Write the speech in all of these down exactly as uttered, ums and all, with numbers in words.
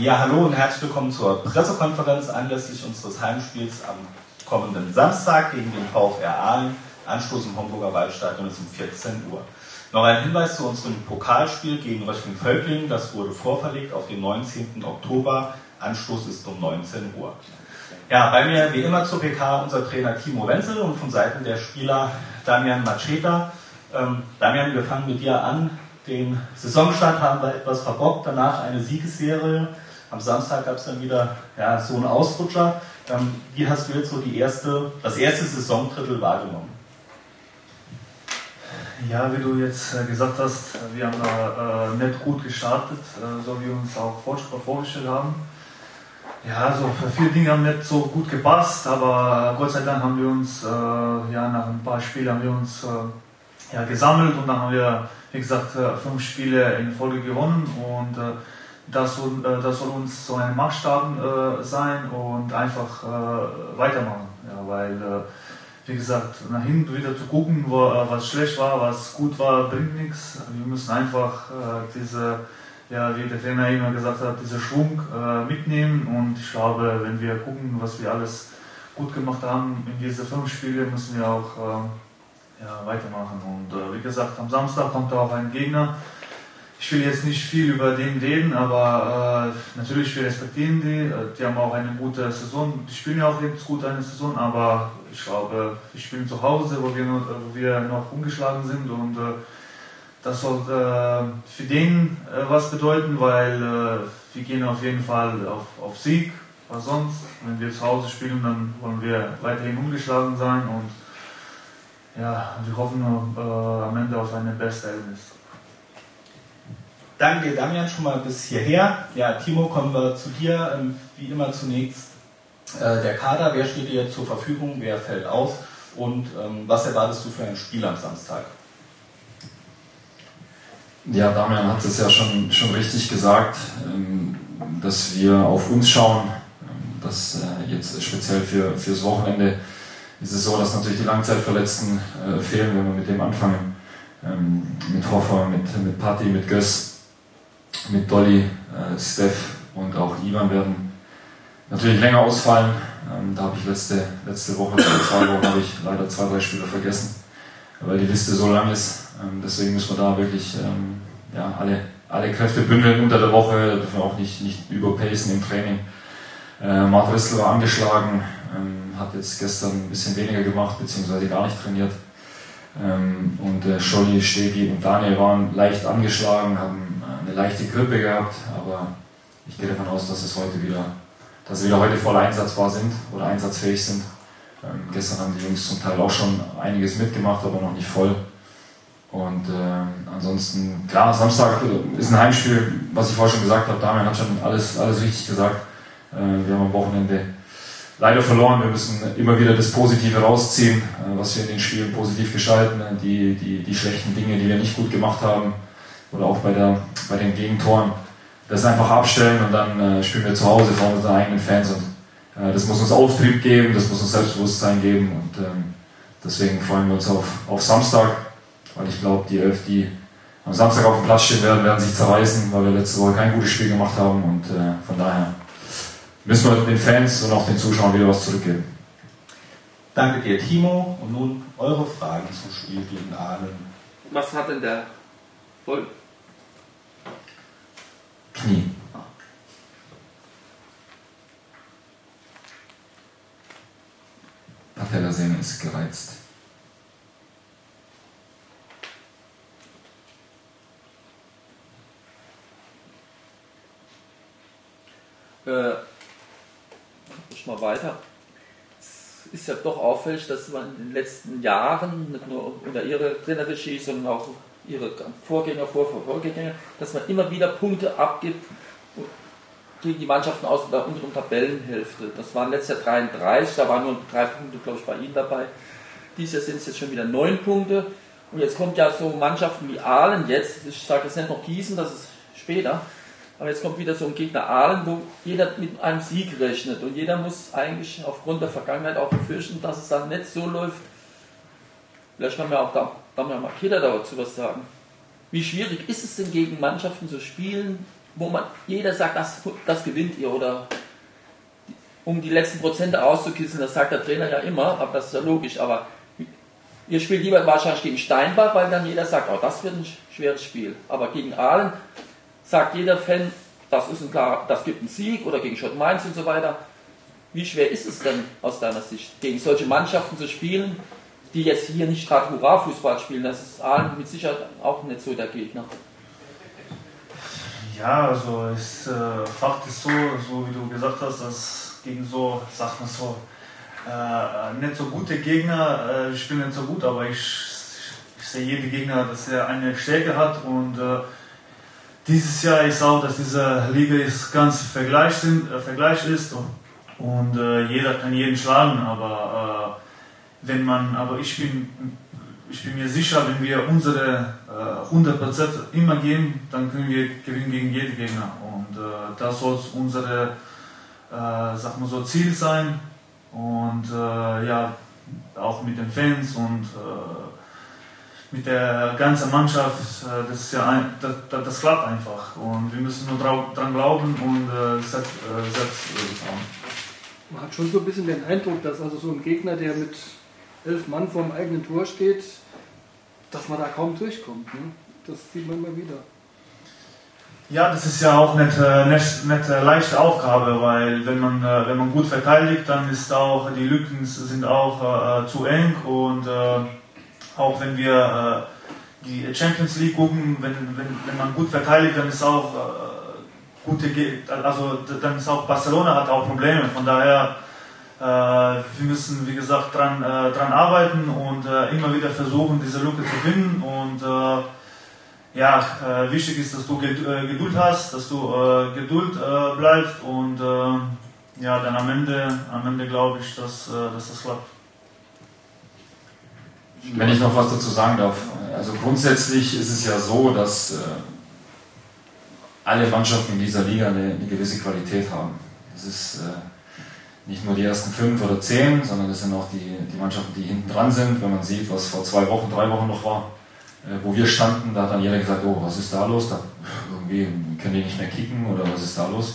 Ja, hallo und herzlich willkommen zur Pressekonferenz anlässlich unseres Heimspiels am kommenden Samstag gegen den VfR Aalen. Anstoß im Homburger Waldstadion ist um vierzehn Uhr. Noch ein Hinweis zu unserem Pokalspiel gegen Röchling-Völklingen. Das wurde vorverlegt auf den neunzehnten Oktober. Anstoß ist um neunzehn Uhr. Ja, bei mir wie immer zur P K unser Trainer Timo Wenzel und von Seiten der Spieler Damian Macheta. Ähm, Damian, wir fangen mit dir an. Den Saisonstart haben wir etwas verbockt, danach eine Siegesserie. Am Samstag gab es dann wieder ja, so einen Ausrutscher. Ähm, wie hast du jetzt so die erste, das erste Saisondrittel wahrgenommen? Ja, wie du jetzt gesagt hast, wir haben da äh, nicht gut gestartet, äh, so wie wir uns auch vorgestellt haben. Ja, also viele Dinge haben nicht so gut gepasst, aber Gott sei Dank haben wir uns, äh, ja, nach ein paar Spielen haben wir uns äh, ja, gesammelt und dann haben wir, wie gesagt, fünf Spiele in Folge gewonnen und äh, das, soll, äh, das soll uns so ein Maßstab äh, sein und einfach äh, weitermachen, ja, weil, äh, wie gesagt, nach hinten wieder zu gucken, wo, äh, was schlecht war, was gut war, bringt nichts. Wir müssen einfach äh, diese, ja, wie der Trainer immer gesagt hat, diesen Schwung äh, mitnehmen und ich glaube, wenn wir gucken, was wir alles gut gemacht haben in diese fünf Spiele, müssen wir auch äh, ja, weitermachen. Und äh, wie gesagt, am Samstag kommt auch ein Gegner. Ich will jetzt nicht viel über den reden, aber äh, natürlich, wir respektieren die. Die haben auch eine gute Saison. Die spielen ja auch jetzt gut eine Saison, aber ich glaube, wir spielen zu Hause, wo wir noch, wo wir noch ungeschlagen sind. Und äh, das soll äh, für den äh, was bedeuten, weil äh, wir gehen auf jeden Fall auf, auf Sieg. Was sonst? Wenn wir zu Hause spielen, dann wollen wir weiterhin ungeschlagen sein. Und ja, wir hoffen äh, am Ende auf eine beste Ergebnis. Danke dir, Damian, schon mal bis hierher. Ja, Timo, kommen wir zu dir. Wie immer zunächst äh, der Kader. Wer steht dir zur Verfügung? Wer fällt aus? Und ähm, was erwartest du für ein Spiel am Samstag? Ja, Damian hat es ja schon, schon richtig gesagt, ähm, dass wir auf uns schauen. Ähm, dass äh, jetzt speziell für, fürs Wochenende ist es so, dass natürlich die Langzeitverletzten äh, fehlen, wenn wir mit dem anfangen. Ähm, mit Hoffer, mit, mit Patti, mit Göss, mit Dolly, äh, Steph und auch Ivan werden natürlich länger ausfallen. Ähm, da habe ich letzte, letzte Woche, zwei Wochen, habe ich leider zwei, drei Spieler vergessen, weil die Liste so lang ist. Ähm, deswegen müssen wir da wirklich ähm, ja, alle, alle Kräfte bündeln unter der Woche, dürfen wir auch nicht, nicht überpacen im Training. Äh, Mart Rissel war angeschlagen, ähm, hat jetzt gestern ein bisschen weniger gemacht, beziehungsweise gar nicht trainiert. Ähm, und äh, Scholli, Stegi und Daniel waren leicht angeschlagen, haben äh, eine leichte Grippe gehabt, aber ich gehe davon aus, dass es heute wieder, dass sie wieder heute voll einsatzbar sind oder einsatzfähig sind. Ähm, gestern haben die Jungs zum Teil auch schon einiges mitgemacht, aber noch nicht voll. Und äh, ansonsten, klar, Samstag ist ein Heimspiel, was ich vorher schon gesagt habe. Damian hat schon alles, alles richtig gesagt. Äh, wir haben am Wochenende leider verloren. Wir müssen immer wieder das Positive rausziehen, äh, was wir in den Spielen positiv gestalten. Die, die, die schlechten Dinge, die wir nicht gut gemacht haben, oder auch bei, der, bei den Gegentoren, das einfach abstellen und dann äh, spielen wir zu Hause vor unseren eigenen Fans. Und äh, das muss uns Auftrieb geben, das muss uns Selbstbewusstsein geben. Und ähm, deswegen freuen wir uns auf, auf Samstag. Weil ich glaube, die Elf, die am Samstag auf dem Platz stehen werden, werden sich zerreißen, weil wir letzte Woche kein gutes Spiel gemacht haben. Und äh, von daher müssen wir den Fans und auch den Zuschauern wieder was zurückgeben. Danke dir, Timo. Und nun eure Fragen zum Spiel gegen Aalen. Was hat denn der Voll? Knie. Patellasehne ist gereizt. Äh, ich mal weiter. Es ist ja doch auffällig, dass man in den letzten Jahren, nicht nur unter ihrer Trainerregie, sondern auch ihre Vorgänger, Vor Vorgänger, dass man immer wieder Punkte abgibt gegen die Mannschaften aus der unteren Tabellenhälfte. Das waren letztes Jahr dreiunddreißig, da waren nur drei Punkte, glaube ich, bei Ihnen dabei. Dieses Jahr sind es jetzt schon wieder neun Punkte. Und jetzt kommt ja so Mannschaften wie Aalen jetzt, ich sage jetzt nicht noch Gießen, das ist später, aber jetzt kommt wieder so ein Gegner Aalen, wo jeder mit einem Sieg rechnet und jeder muss eigentlich aufgrund der Vergangenheit auch befürchten, dass es dann nicht so läuft. Vielleicht kann mir auch Damian Macheta dazu was sagen. Wie schwierig ist es denn gegen Mannschaften zu spielen, wo man jeder sagt, das, das gewinnt ihr, oder um die letzten Prozente rauszukitzeln, das sagt der Trainer ja immer, aber das ist ja logisch, aber ihr spielt lieber wahrscheinlich gegen Steinbach, weil dann jeder sagt, oh, das wird ein schweres Spiel. Aber gegen Aalen sagt jeder Fan, das ist ein klar, das gibt einen Sieg, oder gegen Schott Mainz und so weiter. Wie schwer ist es denn aus deiner Sicht, gegen solche Mannschaften zu spielen, die jetzt hier nicht gerade Hurra-Fußball spielen? Das ist Aalen mit Sicherheit auch nicht so der Gegner. Ja, also ist, äh, Fakt ist so, so wie du gesagt hast, dass gegen so, sag mal so, äh, nicht so gute Gegner äh, spielen nicht so gut, aber ich, ich sehe jeden Gegner, dass er eine Stärke hat, und äh, dieses Jahr ist auch, dass diese Liga ist ganz Vergleich, sind, äh, Vergleich ist, und, und äh, jeder kann jeden schlagen, aber äh, wenn man, aber ich bin, ich bin mir sicher, wenn wir unsere äh, hundert Prozent immer geben, dann können wir gewinnen gegen jeden Gegner, und äh, das soll unsere, äh, sag mal so, Ziel sein, und äh, ja, auch mit den Fans und äh, mit der ganzen Mannschaft, äh, das, ist ja ein, das, das, das klappt einfach, und wir müssen nur dran glauben und äh, selbst, äh, selbst äh, haben. Man hat schon so ein bisschen den Eindruck, dass also so ein Gegner, der mit elf Mann vor dem eigenen Tor steht, dass man da kaum durchkommt. Ne? Das sieht man immer wieder. Ja, das ist ja auch nicht, nicht, nicht eine leichte Aufgabe, weil wenn man, wenn man gut verteidigt, dann ist auch die Lücken sind auch äh, zu eng, und äh, auch wenn wir äh, die Champions League gucken, wenn, wenn, wenn man gut verteidigt, dann ist auch äh, gute, also dann ist auch Barcelona hat auch Probleme. Von daher äh, wir müssen, wie gesagt, dran, äh, dran arbeiten und äh, immer wieder versuchen, diese Lücke zu finden. Und äh, ja, äh, wichtig ist, dass du Geduld hast, dass du äh, Geduld äh, bleibst, und äh, ja, dann am Ende, am Ende glaube ich, dass, äh, dass das klappt. Wenn ich noch was dazu sagen darf, also grundsätzlich ist es ja so, dass äh, alle Mannschaften in dieser Liga eine, eine gewisse Qualität haben. Es ist äh, nicht nur die ersten fünf oder zehn, sondern es sind auch die, die Mannschaften, die hinten dran sind. Wenn man sieht, was vor zwei Wochen, drei Wochen noch war, äh, wo wir standen, da hat dann jeder gesagt, oh, was ist da los? Da, irgendwie können die nicht mehr kicken, oder was ist da los?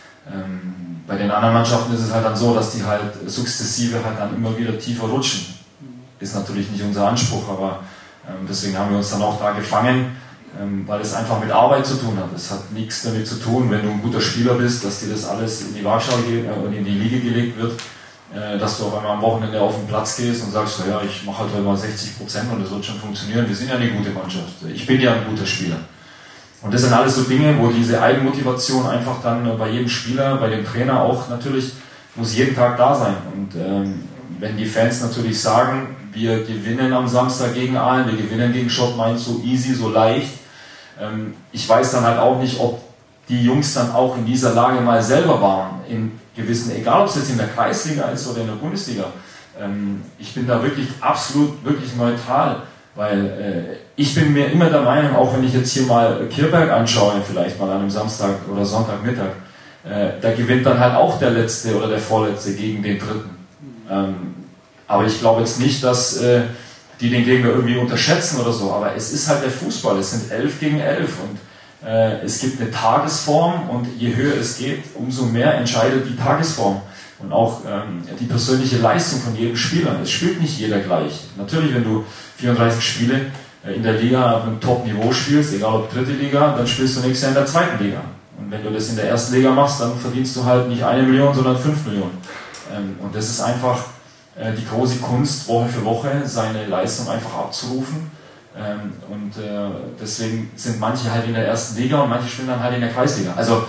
Ähm, bei den anderen Mannschaften ist es halt dann so, dass die halt sukzessive halt dann immer wieder tiefer rutschen. Ist natürlich nicht unser Anspruch, aber ähm, deswegen haben wir uns dann auch da gefangen, ähm, weil es einfach mit Arbeit zu tun hat. Es hat nichts damit zu tun, wenn du ein guter Spieler bist, dass dir das alles in die Waagschale äh, in die Liege gelegt wird, äh, dass du auf einmal am Wochenende auf den Platz gehst und sagst, so, ja, ich mache halt heute mal sechzig Prozent und das wird schon funktionieren. Wir sind ja eine gute Mannschaft. Ich bin ja ein guter Spieler. Und das sind alles so Dinge, wo diese Eigenmotivation einfach dann äh, bei jedem Spieler, bei dem Trainer auch natürlich, muss jeden Tag da sein. Und ähm, wenn die Fans natürlich sagen, wir gewinnen am Samstag gegen Aalen, wir gewinnen gegen Schott Mainz so easy, so leicht. Ähm, ich weiß dann halt auch nicht, ob die Jungs dann auch in dieser Lage mal selber waren, in gewissen, egal ob es jetzt in der Kreisliga ist oder in der Bundesliga. Ähm, ich bin da wirklich absolut, wirklich neutral, weil äh, ich bin mir immer der Meinung, auch wenn ich jetzt hier mal Kirberg anschaue, vielleicht mal an einem Samstag oder Sonntagmittag, äh, da gewinnt dann halt auch der Letzte oder der Vorletzte gegen den Dritten. Ähm, Aber ich glaube jetzt nicht, dass äh, die den Gegner irgendwie unterschätzen oder so. Aber es ist halt der Fußball. Es sind elf gegen elf. Und äh, es gibt eine Tagesform. Und je höher es geht, umso mehr entscheidet die Tagesform. Und auch ähm, die persönliche Leistung von jedem Spieler. Es spielt nicht jeder gleich. Natürlich, wenn du vierunddreißig Spiele äh, in der Liga auf einem Top-Niveau spielst, egal ob dritte Liga, dann spielst du nächstes Jahr in der zweiten Liga. Und wenn du das in der ersten Liga machst, dann verdienst du halt nicht eine Million, sondern fünf Millionen. Ähm, und das ist einfach die große Kunst, Woche für Woche seine Leistung einfach abzurufen. Und deswegen sind manche halt in der ersten Liga und manche spielen dann halt in der Kreisliga. Also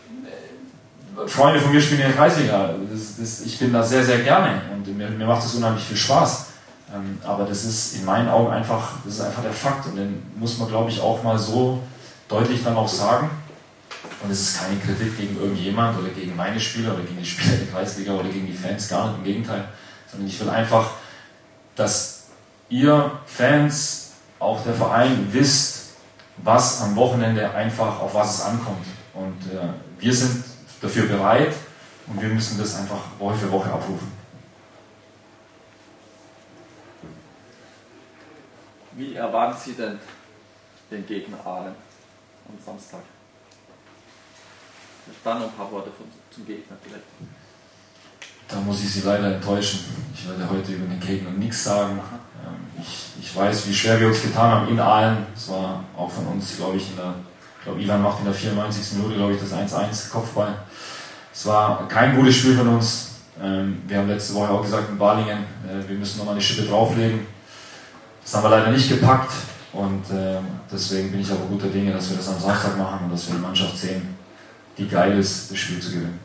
Freunde von mir spielen in der Kreisliga. Das, das, ich bin da sehr, sehr gerne und mir, mir macht das unheimlich viel Spaß. Aber das ist in meinen Augen einfach, das ist einfach der Fakt, und den muss man, glaube ich, auch mal so deutlich dann auch sagen. Und es ist keine Kritik gegen irgendjemand oder gegen meine Spieler oder gegen die Spieler der Kreisliga oder gegen die Fans, gar nicht, im Gegenteil. Sondern ich will einfach, dass ihr Fans, auch der Verein, wisst, was am Wochenende einfach, auf was es ankommt. Und äh, wir sind dafür bereit und wir müssen das einfach Woche für Woche abrufen. Wie erwarten Sie denn den Gegner Aalen am Samstag? Da noch ein paar Worte von, zum Gegner direkt. Da muss ich Sie leider enttäuschen. Ich werde heute über den Gegner nichts sagen. Ich, ich weiß, wie schwer wir uns getan haben in Aalen. Es war auch von uns, glaube ich, in der, ich glaube, Ivan macht in der vierundneunzigsten Minute, glaube ich, das eins eins Kopfball. Es war kein gutes Spiel von uns. Wir haben letzte Woche auch gesagt in Balingen, wir müssen nochmal eine Schippe drauflegen. Das haben wir leider nicht gepackt. Und deswegen bin ich aber guter Dinge, dass wir das am Samstag machen und dass wir die Mannschaft sehen, die geil ist, das Spiel zu gewinnen.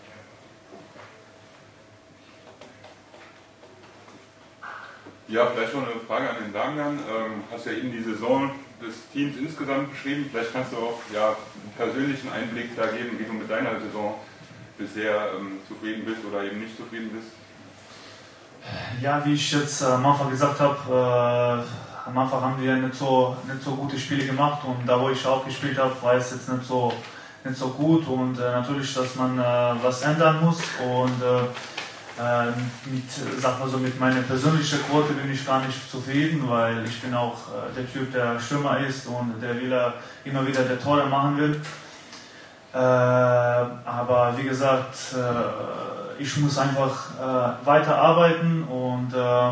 Ja, vielleicht noch eine Frage an den Damian. Ähm, hast ja eben die Saison des Teams insgesamt beschrieben. Vielleicht kannst du auch ja, einen persönlichen Einblick da geben, wie du mit deiner Saison bisher ähm, zufrieden bist oder eben nicht zufrieden bist. Ja, wie ich jetzt äh, am Anfang gesagt habe, äh, am Anfang haben wir nicht so, nicht so gute Spiele gemacht und da wo ich auch gespielt habe, war es jetzt nicht so, nicht so gut und äh, natürlich, dass man äh, was ändern muss und äh, Äh, mit, sag mal so, mit meiner persönlichen Quote bin ich gar nicht zufrieden, weil ich bin auch äh, der Typ, der Stürmer ist und der will äh, immer wieder der Tore machen will. Äh, aber wie gesagt, äh, ich muss einfach äh, weiter arbeiten und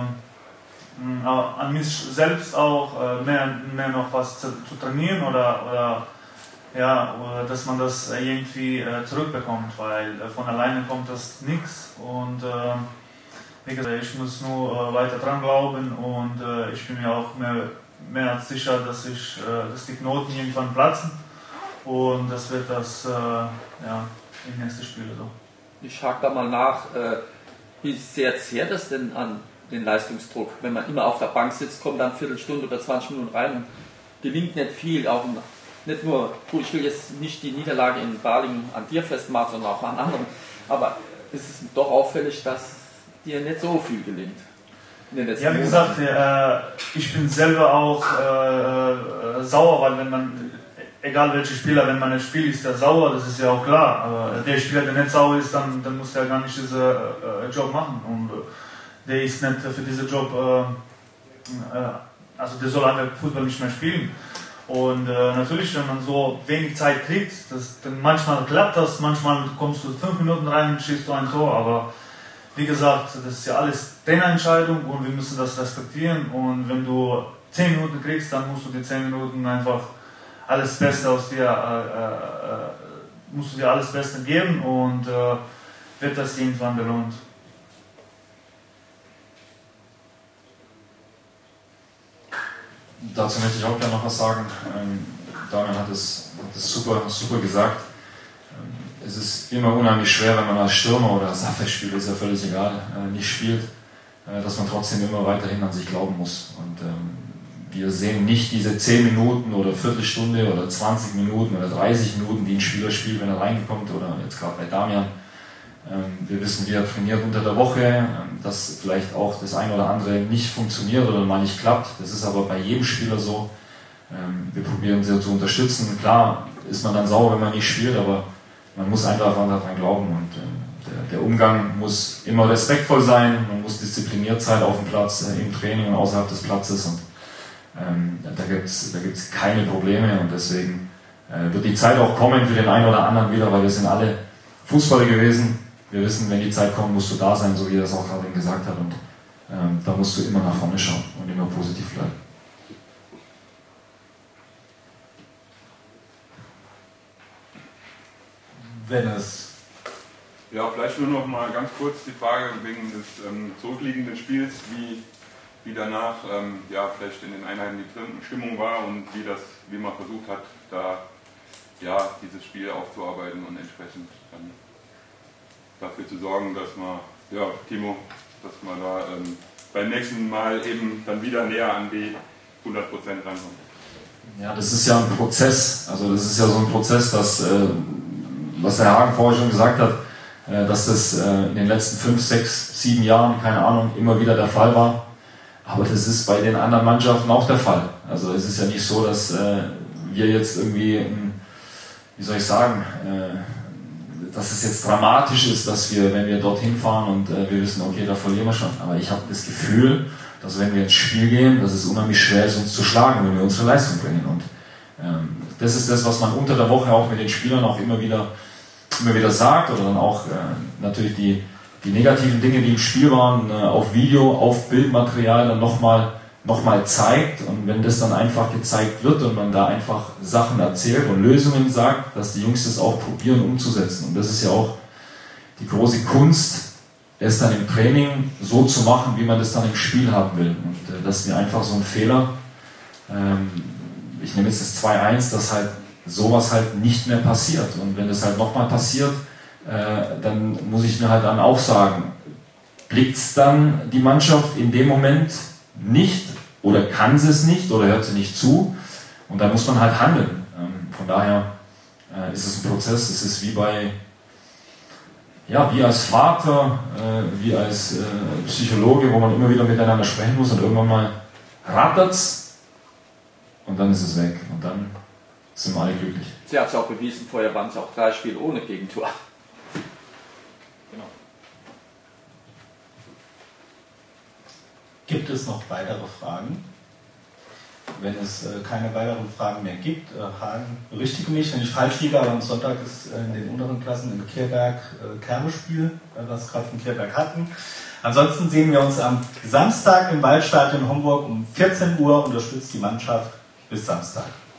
äh, an mich selbst auch äh, mehr, mehr noch was zu, zu trainieren oder, oder ja, dass man das irgendwie äh, zurückbekommt, weil äh, von alleine kommt das nichts und äh, wie gesagt, ich muss nur äh, weiter dran glauben und äh, ich bin mir auch mehr, mehr als sicher, dass, ich, äh, dass die Knoten irgendwann platzen und das wird das äh, ja, im nächsten Spiel so. Ich hake da mal nach, äh, wie sehr zehrt das denn an den Leistungsdruck? Wenn man immer auf der Bank sitzt, kommt dann eine Viertelstunde oder zwanzig Minuten rein und gelingt nicht viel, auch nicht nur, gut, ich will jetzt nicht die Niederlage in Balingen an dir festmachen, sondern auch an anderen, aber es ist doch auffällig, dass dir nicht so viel gelingt. Ja, wie gesagt, äh, ich bin selber auch äh, äh, sauer, weil wenn man, egal welcher Spieler, wenn man nicht spielt, ist der sauer, das ist ja auch klar, aber der Spieler, der nicht sauer ist, dann, dann muss der gar nicht diesen äh, Job machen und äh, der ist nicht für diesen Job, äh, äh, also der soll einfach Fußball nicht mehr spielen. Und äh, natürlich, wenn man so wenig Zeit kriegt, das, dann manchmal klappt das, manchmal kommst du fünf Minuten rein und schießt du ein Tor. Aber wie gesagt, das ist ja alles deine Entscheidung und wir müssen das respektieren. Und wenn du zehn Minuten kriegst, dann musst du die zehn Minuten einfach alles Beste aus dir, äh, äh, musst du dir alles Beste geben und äh, wird das irgendwann belohnt. Dazu möchte ich auch gerne noch was sagen. Ähm, Damian hat es, hat es super, super gesagt. Ähm, es ist immer unheimlich schwer, wenn man als Stürmer oder als Abwehrspieler, ist ja völlig egal, äh, nicht spielt, äh, dass man trotzdem immer weiterhin an sich glauben muss. Und ähm, wir sehen nicht diese zehn Minuten oder Viertelstunde oder zwanzig Minuten oder dreißig Minuten, die ein Spieler spielt, wenn er reinkommt, oder jetzt gerade bei Damian. Wir wissen, wie er trainiert unter der Woche, dass vielleicht auch das eine oder andere nicht funktioniert oder mal nicht klappt. Das ist aber bei jedem Spieler so. Wir probieren sie zu unterstützen. Klar ist man dann sauer, wenn man nicht spielt, aber man muss einfach daran glauben. Und der, der Umgang muss immer respektvoll sein, man muss diszipliniert sein auf dem Platz, im Training und außerhalb des Platzes. Und ähm, da gibt es da gibt's keine Probleme und deswegen äh, wird die Zeit auch kommen für den einen oder anderen wieder, weil wir sind alle Fußballer gewesen. Wir wissen, wenn die Zeit kommt, musst du da sein, so wie er es auch gerade gesagt hat. Und ähm, da musst du immer nach vorne schauen und immer positiv bleiben. Wenn es... Ja, vielleicht nur noch mal ganz kurz die Frage wegen des ähm, zurückliegenden Spiels, wie, wie danach ähm, ja, vielleicht in den Einheiten die Stimmung war und wie, das, wie man versucht hat, da ja, dieses Spiel aufzuarbeiten und entsprechend dann dafür zu sorgen, dass man, ja, Timo, dass man da ähm, beim nächsten Mal eben dann wieder näher an die hundert Prozent rankommt. Ja, das ist ja ein Prozess, also das ist ja so ein Prozess, dass, äh, was der Hagen vorher schon gesagt hat, äh, dass das äh, in den letzten fünf, sechs, sieben Jahren, keine Ahnung, immer wieder der Fall war. Aber das ist bei den anderen Mannschaften auch der Fall. Also es ist ja nicht so, dass äh, wir jetzt irgendwie, ähm, wie soll ich sagen, äh, dass es jetzt dramatisch ist, dass wir, wenn wir dorthin fahren und äh, wir wissen, okay, da verlieren wir schon. Aber ich habe das Gefühl, dass wenn wir ins Spiel gehen, dass es unheimlich schwer ist, uns zu schlagen, wenn wir unsere Leistung bringen. Und ähm, das ist das, was man unter der Woche auch mit den Spielern auch immer wieder immer wieder sagt oder dann auch äh, natürlich die, die negativen Dinge, die im Spiel waren, äh, auf Video, auf Bildmaterial dann nochmal noch mal zeigt. Und wenn das dann einfach gezeigt wird und man da einfach Sachen erzählt und Lösungen sagt, dass die Jungs das auch probieren umzusetzen. Und das ist ja auch die große Kunst, es dann im Training so zu machen, wie man das dann im Spiel haben will. Und äh, das ist mir einfach so ein Fehler. Ähm, ich nehme jetzt das zwei eins, dass halt sowas halt nicht mehr passiert. Und wenn das halt nochmal passiert, äh, dann muss ich mir halt dann auch sagen, blickt es dann die Mannschaft in dem Moment nicht oder kann sie es nicht oder hört sie nicht zu und dann muss man halt handeln. Ähm, von daher äh, ist es ein Prozess, es ist wie bei, ja, wie als Vater, äh, wie als äh, Psychologe, wo man immer wieder miteinander sprechen muss und irgendwann mal rattert's und dann ist es weg und dann sind wir alle glücklich. Sie hat es auch bewiesen, vorher waren es auch drei Spiele ohne Gegentor. Genau. Gibt es noch weitere Fragen? Wenn es äh, keine weiteren Fragen mehr gibt, äh, Hagen, berichtige mich, wenn ich falsch liege, aber am Sonntag ist äh, in den unteren Klassen in Kirberg äh, Kerbespiel, weil wir es gerade von Kirberg hatten. Ansonsten sehen wir uns am Samstag im Waldstadion Homburg um vierzehn Uhr, unterstützt die Mannschaft bis Samstag.